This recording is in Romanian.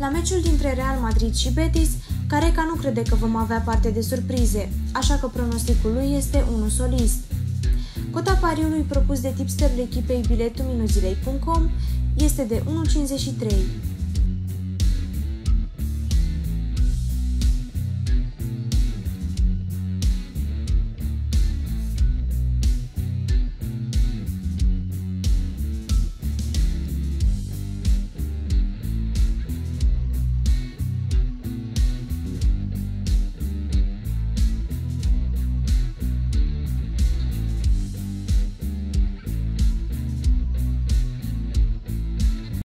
La meciul dintre Real Madrid și Betis, Careca nu crede că vom avea parte de surprize, așa că pronosticul lui este unul solist. Cota pariului propus de tipsterul echipei biletuminuzilei.com este de 1,53.